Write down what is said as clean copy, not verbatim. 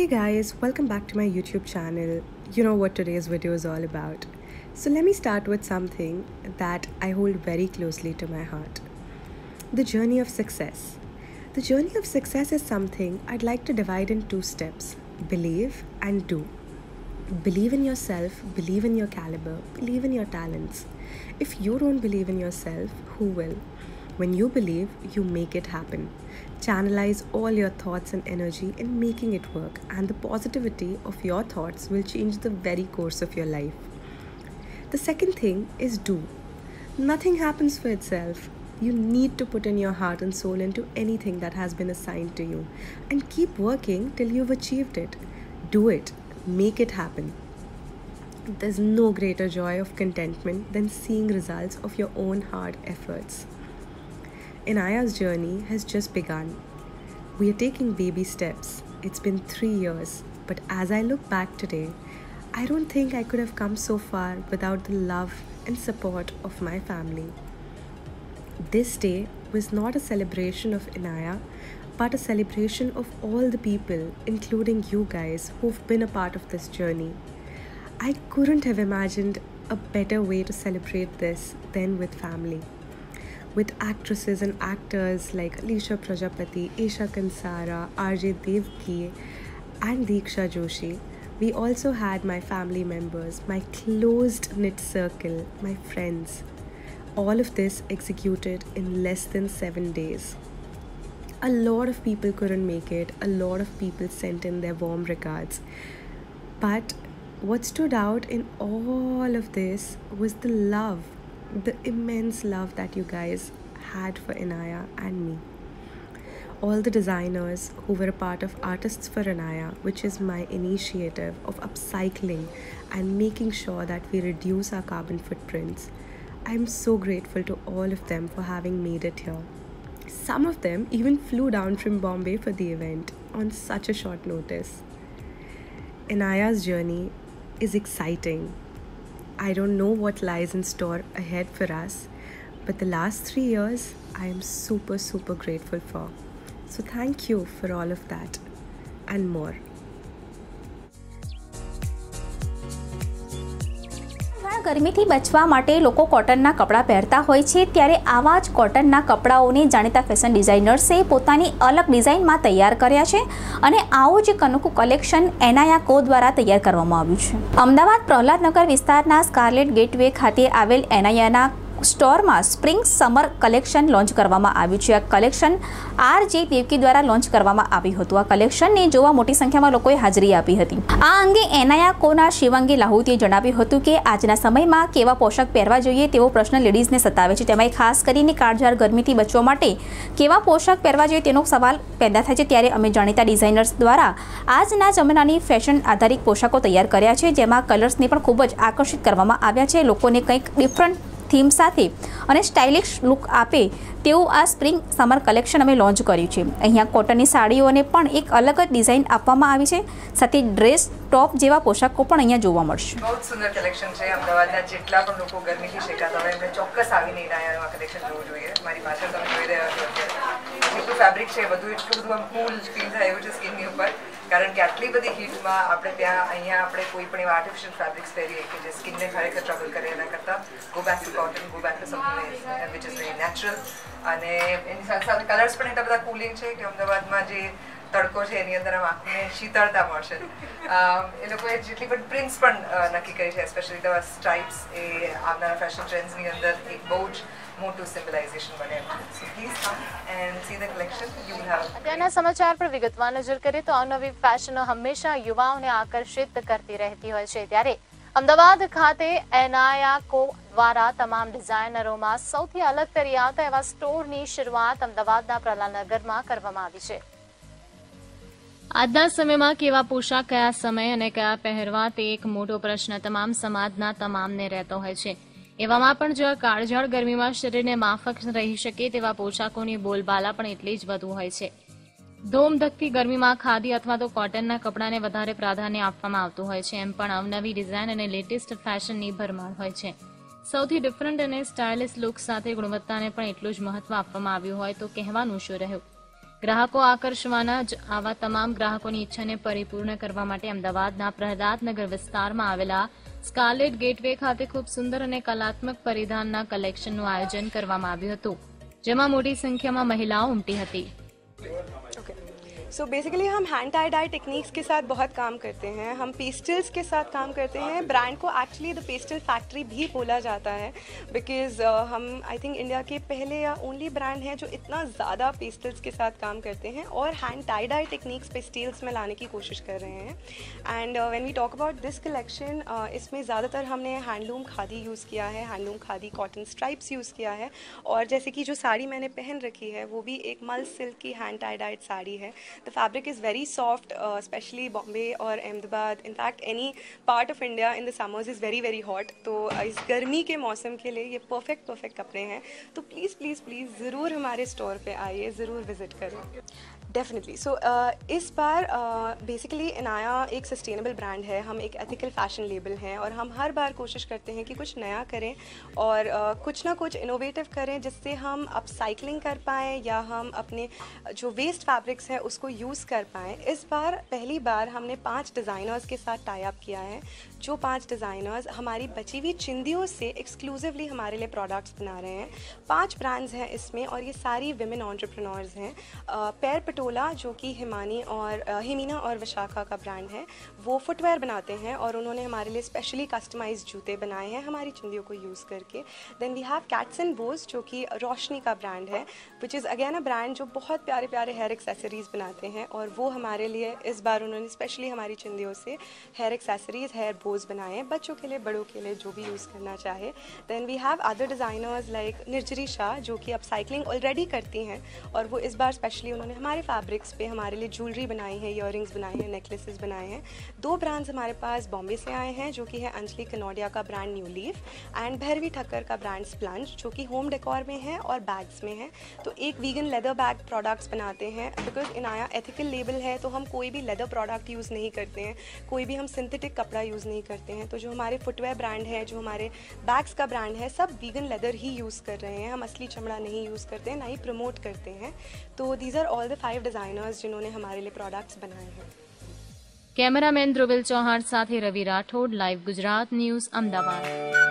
guys, welcome back to my YouTube channel. You know what today's video is all about. So let me start with something that I hold very closely to my heart. The journey of success. The journey of success is something I'd like to divide in 2 steps. Believe and do. Believe in yourself, believe in your caliber, believe in your talents. If you don't believe in yourself, who will? When you believe, you make it happen. Channelize all your thoughts and energy in making it work, and the positivity of your thoughts will change the very course of your life. The second thing is do. Nothing happens for itself. You need to put in your heart and soul into anything that has been assigned to you and keep working till you've achieved it. Do it. Make it happen. There's no greater joy of contentment than seeing results of your own hard efforts. Inaaya's journey has just begun. We are taking baby steps. It's been 3 years, but as I look back today, I don't think I could have come so far without the love and support of my family. This day was not a celebration of Inaaya, but a celebration of all the people, including you guys, who've been a part of this journey. I couldn't have imagined a better way to celebrate this than with family. With actresses and actors like Alisha, Prajapati, Esha Kansara, RJ Devaki and Deeksha Joshi. We also had my family members, my closed-knit circle, my friends. All of this executed in less than 7 days. A lot of people couldn't make it. A lot of people sent in their warm regards. But what stood out in all of this was the love. The immense love that you guys had for Inaaya and me. All the designers who were a part of Artists for Inaaya, which is my initiative of upcycling and making sure that we reduce our carbon footprints. I'm so grateful to all of them for having made it here. Some of them even flew down from Bombay for the event on such a short notice. Inaaya's journey is exciting. I don't know what lies in store ahead for us, but the last 3 years I am super grateful for. So thank you for all of that and more. ગરમીથી બચવા માટે લોકો કોટનના કપડાં પહેરતા હોય છે, ત્યારે આવા જ કોટનના કપડાઓને જાણીતા ફેશન ડિઝાઇનર્સે પોતાની અલગ ડિઝાઇનમાં તૈયાર કર્યા છે અને આવું જ અનોખું કલેક્શન એનાયા કો દ્વારા તૈયાર કરવામાં આવ્યું છે. અમદાવાદ પ્રહલાદનગર વિસ્તારના સ્કાર્લેટ ગેટવે ખાતે આવેલ એનાયાના સ્ટોરમાં સ્પ્રિંગ સમર કલેક્શન લોન્ચ કરવામાં આવ્યું છે. આ કલેક્શન RJ દેવકી દ્વારા લોન્ચ કરવામાં આવ્યું હતું. આ કલેક્શનને જોવા મોટી સંખ્યામાં લોકોએ હાજરી આપી હતી. આ અંગે એનાયા કોના શિવાંગી લાહુતીએ જણાવ્યું હતું કે આજના સમયમાં કેવા પોશાક પહેરવા જોઈએ તેવો પ્રશ્ન લેડીઝને સતાવે છે. તેમાં ખાસ કરીને કાળઝાળ ગરમીથી બચવા માટે કેવા પોશાક પહેરવા જોઈએ તેનો સવાલ પેદા થાય છે, ત્યારે અમે જાણીતા ડિઝાઇનર્સ દ્વારા આજના જમાનાની ફેશન આધારિત પોશાકો તૈયાર કર્યા છે, જેમાં કલર્સને પણ ખૂબ જ આકર્ષિત કરવામાં આવ્યા છે. લોકોને કંઈક ડિફરન્ટ થીમ સાથે અને સ્ટાઇલિશ લુક આપે તેવું આ સ્પ્રિંગ સમર કલેક્શન અમે લોન્ચ કર્યું છે. અહીંયા કોટનની સાડીઓને પણ એક અલગ જ ડિઝાઇન આપવામાં આવી છે, સાથે ડ્રેસ ટોપ જેવા પોશાકો પણ અહીંયા જોવા મળશે. બહુ સુંદર કલેક્શન છે. અમદાવાદના જેટલા પણ લોકો ગરમીથી શેકાતા હોય એમને ચોક્કસ આવીને ઇનાયાનું આ કલેક્શન જોવું જોઈએ. મારી પાછળ તમે જોઈ રહ્યા છો જેટલું ફેબ્રિક છે બધું એટલું બધું કૂલ ફીલ થાય એવું છે સ્કિનની ઉપર, કારણ કે આટલી બધી હીટમાં આપણે ત્યાં અહીંયા આપણે કોઈ પણ એવા આર્ટિફિશિયલ ફેબ્રિક્સ પહેરીએ કે જે સ્કિનને ખરેખર ટ્રબલ કરે એના કરતાં go back to cotton, go back to something which is very natural. અને એની સાથે સાથે કલર્સ પણ એટલા બધા કુલિંગ છે કે અમદાવાદમાં જે તડકો છે એની અંદર આમ આંખને શીતળતા મળશે. એ લોકોએ જેટલી પણ પ્રિન્ટ્સ પણ નક્કી કરી છે, સ્પેશિયલી ધ સ્ટ્રાઇપ્સ, એ આવનારા ફેશન ટ્રેન્ડ્સની અંદર એક બહુ જ મોટું સિમ્બલાઇઝેશન બને એમ છે. So please come and see the collection. You will have. અત્યારના સમાચાર પર વિગતવાર નજર કરીએ તો અવનવી ફેશન હંમેશા યુવાઓને આકર્ષિત કરતી રહેતી હોય છે, ત્યારે અમદાવાદ ખાતે એનાયા કો દ્વારા તમામ ડિઝાઇનરોમાં સૌથી અલગ તરી આવતા એવા સ્ટોરની શરૂઆત અમદાવાદના પ્રહલાદનગરમાં કરવામાં આવી છે. આજના સમયમાં કેવા પોશાક કયા સમય અને કયા પહેરવા તે એક મોટો પ્રશ્ન તમામ સમાજના તમામને રહેતો હોય છે. એવામાં પણ જો કાળઝાળ ગરમીમાં શરીરને માફક રહી શકે તેવા પોશાકોની બોલબાલા પણ એટલી જ વધુ હોય છે. ધોમધકતી ગરમીમાં ખાદી અથવા તો કોટનના કપડાને વધારે પ્રાધાન્ય આપવામાં આવતું હોય છે. એમ પણ અવનવી ડિઝાઇન અને લેટેસ્ટ ફેશનની ભરમાર હોય છે. સૌથી ડિફરન્ટ અને સ્ટાઇલિશ લુક સાથે ગુણવત્તાને પણ એટલું જ મહત્વ આપવામાં આવ્યું હોય તો કહેવાનું શું રહ્યું. ગ્રાહકો આકર્ષવાના જ આવા તમામ ગ્રાહકોની ઈચ્છાને પરિપૂર્ણ કરવા માટે અમદાવાદના પ્રહલાદનગર વિસ્તારમાં આવેલા સ્કાર્લેટ ગેટવે ખાતે ખૂબ સુંદર અને કલાત્મક પરિધાનના કલેક્શનનું આયોજન કરવામાં આવ્યું હતું, જેમાં મોટી સંખ્યામાં મહિલાઓ ઉમટી હતી। सो बेसिकली हम हैंड टाई डाई टेक्निक्स के साथ बहुत काम करते हैं, हम पेस्टल्स के साथ काम करते हैं। ब्रांड को एक्चुअली द पेस्टल फैक्ट्री भी बोला जाता है बिकॉज हम आई थिंक इंडिया के पहले या ओनली ब्रांड हैं जो इतना ज़्यादा पेस्टल्स के साथ काम करते हैं और hand tie dye techniques pastels में लाने की कोशिश कर रहे हैं। And when we talk about this collection, इसमें ज़्यादातर हमने हैंडलूम खादी यूज़ किया है, handloom khadi cotton stripes use किया है। और जैसे कि जो साड़ी मैंने पहन रखी है वो भी एक मल सिल्क की हैंड टाई डाइड साड़ी है। The fabric is very soft, especially Bombay or Ahmedabad. In fact, any part of India in the summers is very very hot. तो इस गर्मी के मौसम के लिए ये परफेक्ट कपड़े हैं। तो प्लीज़ प्लीज़ प्लीज़ ज़रूर हमारे स्टोर पे आइए, ज़रूर विज़िट करें। डेफिनेटली। सो इस बार बेसिकली इनाया एक सस्टेनेबल ब्रांड है, हम एक एथिकल फैशन लेबल हैं और हम हर बार कोशिश करते हैं कि कुछ नया करें और कुछ ना कुछ इनोवेटिव करें जिससे हम अपसाइकलिंग कर पाएँ या हम अपने जो वेस्ट फैब्रिक्स हैं उसको यूज़ कर पाएँ। इस बार पहली बार हमने 5 डिज़ाइनर्स के साथ टाई अप किया है, जो 5 डिज़ाइनर्स हमारी बची हुई चिंदियों से एक्सक्लूसिवली हमारे लिए प्रोडक्ट्स बना रहे हैं। 5 ब्रांड्स हैं इसमें और ये सारी विमेन एंटरप्रेन्योर्स हैं। पैर पटोला जो कि हिमीना और विशाखा का ब्रांड है, वो फुटवेयर बनाते हैं और उन्होंने हमारे लिए स्पेशली कस्टमाइज्ड जूते बनाए हैं हमारी चिंदियों को यूज़ करके। Then we have cats and bows जो कि रोशनी का ब्रांड है, which is again a brand जो बहुत प्यारे प्यारे हेयर एक्सेसरीज़ बनाते हैं और वो हमारे लिए इस बार उन्होंने स्पेशली हमारी चिंदियों से हेयर एक्सेसरीज़, हेयर बोज बनाए हैं, बच्चों के लिए बड़ों के लिए जो भी यूज़ करना चाहे। Then we have other designers like Nirjari Shah जो कि अपसाइकलिंग ऑलरेडी करती हैं और वो इस बार स्पेशली उन्होंने हमारे फैब्रिक्स पे हमारे लिए ज्वेलरी बनाई है, ईयरिंग्स बनाए हैं, नेकलेसेस बनाए हैं। 2 ब्रांड्स हमारे पास बॉम्बे से आए हैं जो कि है अंजलि कनौडिया का brand new leaf and Bhairavi Thakkar का ब्रांड स्प्लंज जो कि होम डेकोर में है और बैग्स में है। तो एक वीगन लेदर बैग प्रोडक्ट्स बनाते हैं बिकॉज इनाया एथिकल लेबल है, तो हम कोई भी लेदर प्रोडक्ट यूज़ नहीं करते हैं, कोई भी हम सिंथेटिक कपड़ा यूज़ नहीं करते हैं। तो जो हमारे फुटवेयर ब्रांड है, जो हमारे बैग्स का ब्रांड है, सब वीगन लेदर ही यूज़ कर रहे हैं, हम असली चमड़ा नहीं यूज़ करते हैं, ना ही प्रमोट करते हैं। तो these are all the 5 designers जिन्होंने हमारे लिए प्रोडक्ट्स बनाए हैं। कैमरामैन ध्रुविल चौहान साथे रवि राठौड़, लाइव गुजरात न्यूज़, अहमदाबाद।